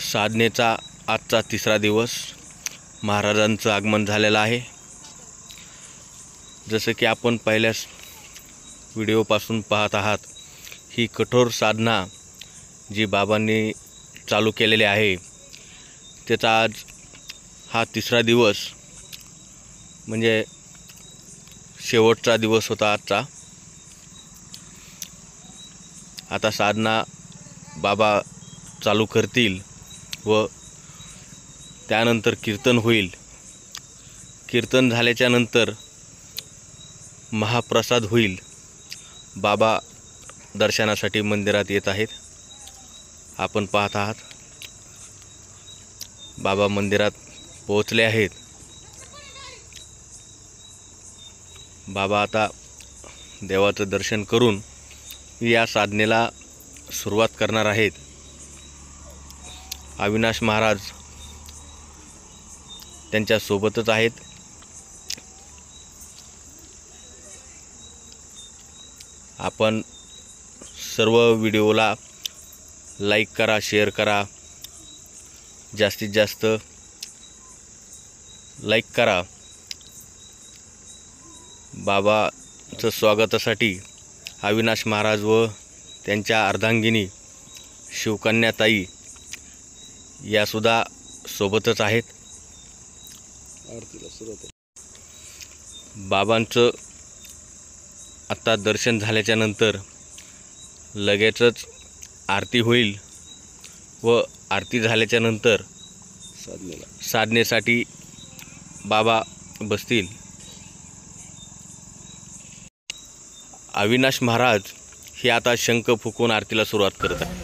साधनेचा आजचा तिसरा दिवस महाराजांचं आगमन झालेलं आहे। जसं की आपण पहिल्याच व्हिडिओपासून पाहत आहात, ही कठोर साधना जी बाबांनी चालू केलेली आहे त्याचा आज हा तिसरा दिवस म्हणजे शेवटचा दिवस होता आजचा। आता साधना बाबा चालू करतील व त्यानंतर कीर्तन होईल। कीर्तन झाल्याच्या नंतर महाप्रसाद होईल। बाबा दर्शनासाठी मंदिरात येत आहेत, आपण पाहत आहात। बाबा मंदिरात पोहोचले आहेत। बाबा आता देवाचं दर्शन करून या साधनेला सुरुवात करणार आहेत। अविनाश महाराज त्यांच्या सोबतच आहेत। आपण सर्व व्हिडिओला लाईक करा, शेअर करा, जास्तीत जास्त लाईक करा। बाबाचं स्वागतासाठी अविनाश महाराज व त्यांच्या अर्धांगिनी शिवकन्याताई यासुद्धा सोबतच आहेत। बाबांचं आता दर्शन झाल्याच्या नंतर लगेचच आरती होईल व आरती झाल्याच्या नंतर साधनेसाठी बाबा बसतील। अविनाश महाराज हे आता शंख फुकून आरतीला सुरुवात करत आहेत।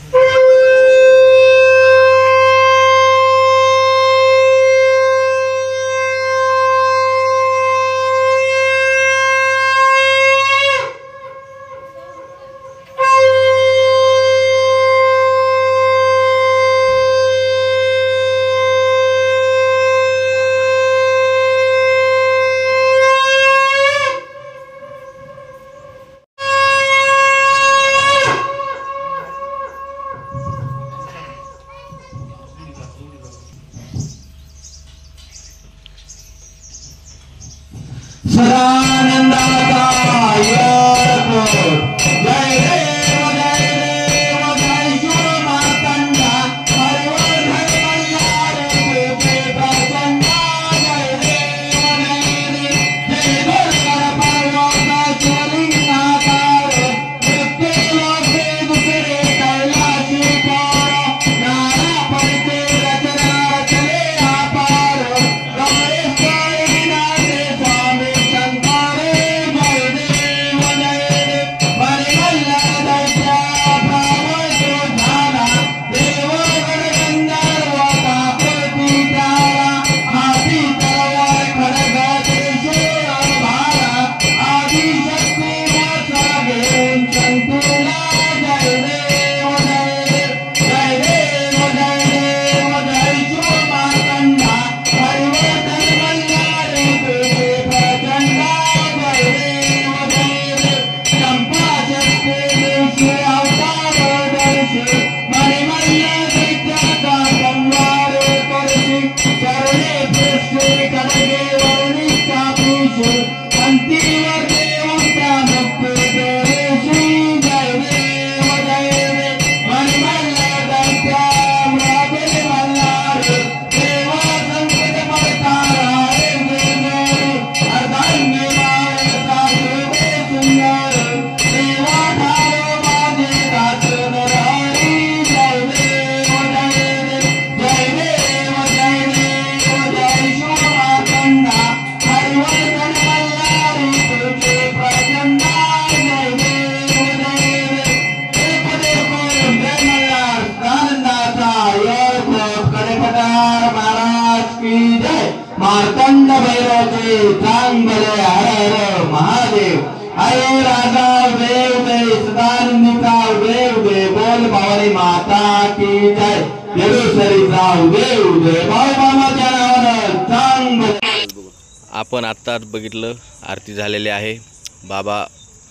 मार्तंड भैरवचे चांगले हर हर महादेव। आयो राजा देव दे सदानंदिका देव दे बोल भवानी माता की जय। देवसरीचा देव दे बाबाच्या नावानं चांगले। आपण आत्ताच बघितलं आरती झालेली आहे। बाबा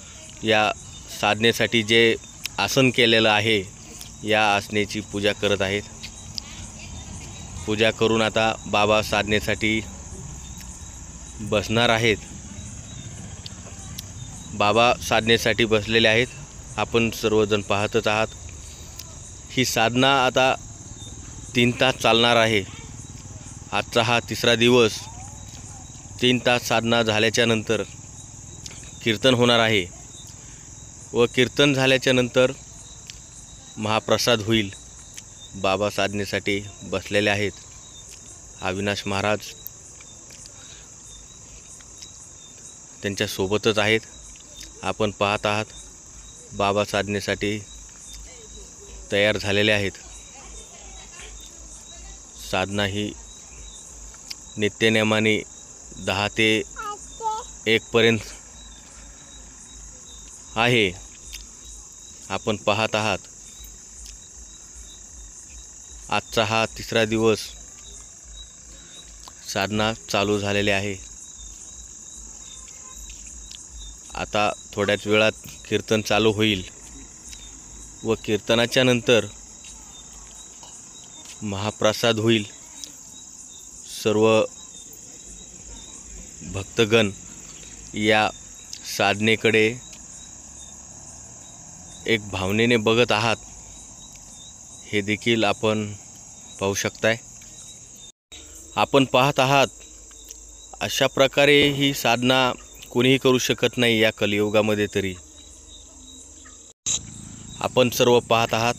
या साधनेसाठी जे आसन केलेलं आहे या आसनेची पूजा करत आहेत। पूजा करून आता बाबा साधनेसाठी बसणार आहेत। बाबा साधनेसाठी बसलेले आहेत, आपण सर्वजण पाहतच आहात। ही साधना आता 3 तास चालणार आहे। आजचा हा 3रा दिवस। 3 तास साधना झाल्याच्या नंतर कीर्तन होणार आहे व कीर्तन झाल्याच्या नंतर महाप्रसाद होईल। बाबा साधनेसाठी बसलेले आहेत। अविनाश महाराज त्यांच्या सोबतच आहेत। आपण पाहत आहात बाबा साधनेसाठी तयार झालेले आहेत। साधना ही नित्यनेमाने 10 ते 1 पर्यंत आहे। आपण पाहत आहात आजचा हा 3रा दिवस साधना चालू झालेली आहे। आता थोड्याच वेळात कीर्तन चालू होईल व कीर्तनाच्या नंतर महाप्रसाद होईल। सर्व भक्तगण या साधनेकडे एक भावनेने बघत आहात, हे देखील आपण पाहू शकताय। आपण पाहत आहात अशा प्रकारे ही साधना कोणीही करू शकत नाही या कलियुगामध्ये। तरी आपण सर्व पाहत आहात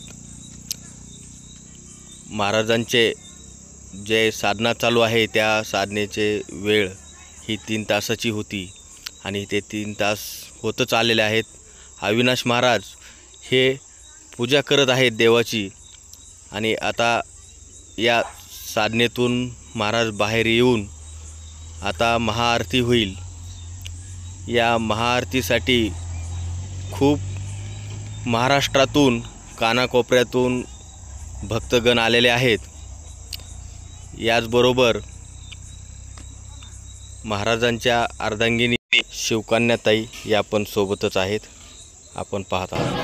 महाराजांचे जे साधना चालू आहे त्या साधनेचे वेळ ही 3 तासाची होती आणि ते 3 तास होतच आलेले आहेत। अविनाश महाराज हे पूजा करत आहेत देवाची आणि आता या साधनेतून महाराज बाहेर येऊन आता महाआरती होईल। या महाआरतीसाठी खूप महाराष्ट्रातून कानाकोपऱ्यातून भक्तगण आलेले आहेत। याचबरोबर महाराजांच्या अर्धांगिनी शिवकन्याताई या पण सोबतच आहेत। आपण पाहत आहात।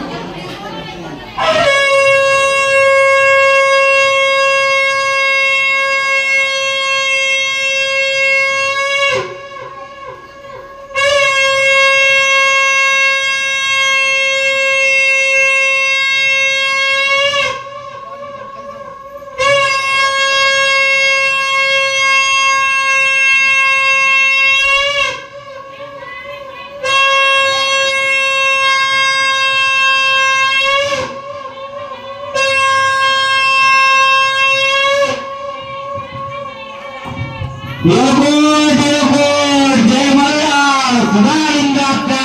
जय मल्हार सदानंदाचा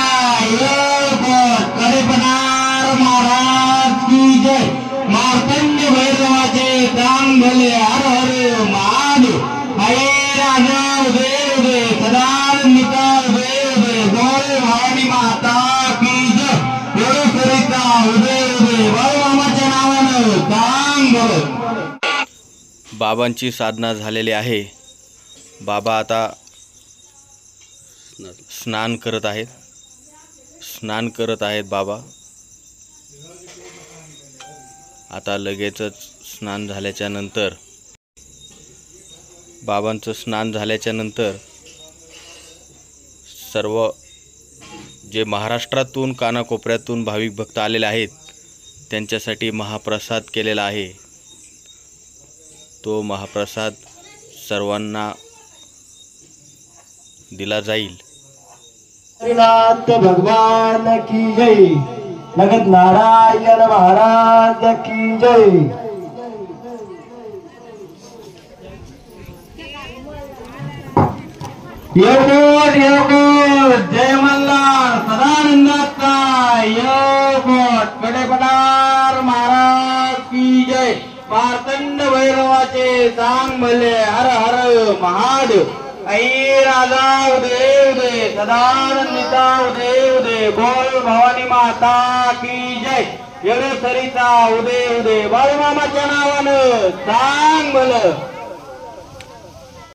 कडेपणार महाराज की जय। मार्तंड भैरवाचे काम भले हर हर महादेव। हरे राजा देव दे सदानंदिका देव दे बोल भवानी माता की जय। एवढे सरिता उदय उदय बाळूमामाच्या नावानं काम भले। बाबांची साधना झालेली आहे। बाबा आता स्नान करत आहेत बाबा। आता लगेचच स्नान झाल्याच्या नंतर बाबांचं स्नान झाल्याच्या नंतर सर्व जे महाराष्ट्रातून कानाकोपऱ्यातून भाविक भक्त आलेले आहेत त्यांच्यासाठी महाप्रसाद केलेला आहे। तो महाप्रसाद सर्वांना दिला जाईल। श्रीनाथ भगवान की जय। लगत नारायण महाराज की जय। जय मल्हार सदानंदाचा कडेपणार महाराज की जय। मार्तंड भैरवाचे सांग भले हर हर महादेव। आई राजा देव दे सदानंदिता देव दे बोल भवानी माता की जय। एवढे सरिता उदय उदय बाळूमामाच्या नावानं सांग भलं।